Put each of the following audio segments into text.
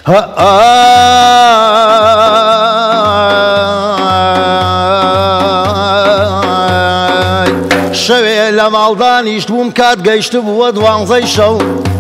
شەوێ لە ماڵدانیشت بووم کات گەیشت بووە 12 شەو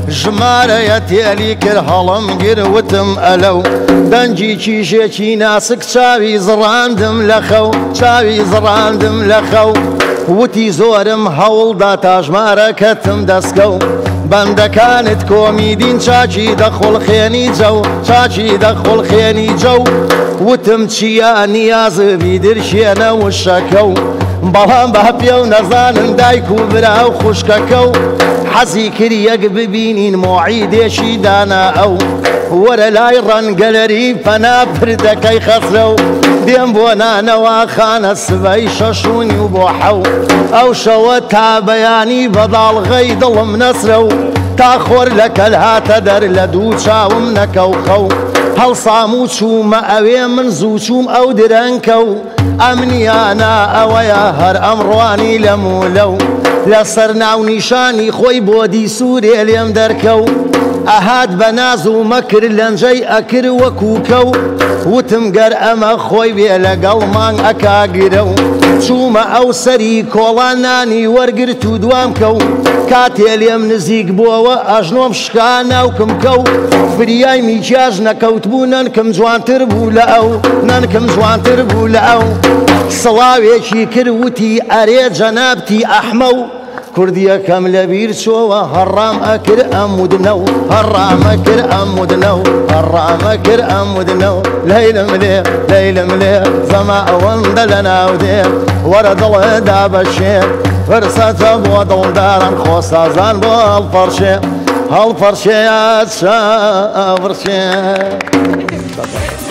ژمارەیە تێلی کرد هەڵم گرتم ئەلەو دەنجی کیژێکی ناسک چاوی زڕاندم لە خەو چاوی زڕاندم لە خەو وتی زۆرم هەوڵدا تاژمارەکەتم دەستکەو بەندەکانت کۆمیدین چاچی دەخۆڵخێنی جەو چاچی دەخۆڵخێنی جەو وتم چییە نیازبی درشێنە وشەکە و بەڵام بە پێ و نەزانن دایک و برا و خوشکەکە و حەزی کرد یەک ببینین مۆعیدێشی دانا ئەو وەرە لای ڕەنگەلەری پەنا پردەکەی خەسرە و دێم بۆ نانەوە خانە سبەی شەشوونی و بۆ حەو ئەو شەوە تا بەیانی بەداڵغەی دڵم نەسرە و تا خۆر لە کەل هاتە دەر لە دوو چاوم نەکەوخە و هەڵسام و چوومە ئەوێ من زوو چووم ئەو درەنکە و ئەمنیانە ئەوەیە هەر ئەمڕوانی لەمولە و لەسەر ناو نیشانی خۆی بۆ دیسوورێ لێم دەرکەو ئەهات بە ناز و مەکرد لەنجەی ئەکرد وەکوکە و وتم گەر ئەمە خۆی بێ لەگەڵ مانگ ئەکاگرە و چوومە ئەو سەری کۆڵان نانی وەرگرت و دوام کە و کاتێ لێم نزیک بووەوە ئەژنۆم شکا ناوکم کە و فریای میکیاژ نەکەوت بوو نەنکم جوانتر بوو لە ئەو نەنکم جوانتر بوو لە ئەو سڵاوێکی کرد وتی ئەرێ جەنابتی ئەحمە و کوردیەکەم لەبیر چۆوە هەڕام ئەکرد ئەم ودنە و هەڕامە کرد ئەم ودنە و هەڕامە کرد ئەم ودنە و لەیلم لێ لەیلم لێ زەما ئەوەندە لە ناو دێ وەرە دڵێدا بەشێ فرسەتە بۆ دڵداران خۆسازان بۆ هەڵپەرشێ هەڵپەرشێ چاوەڕشێ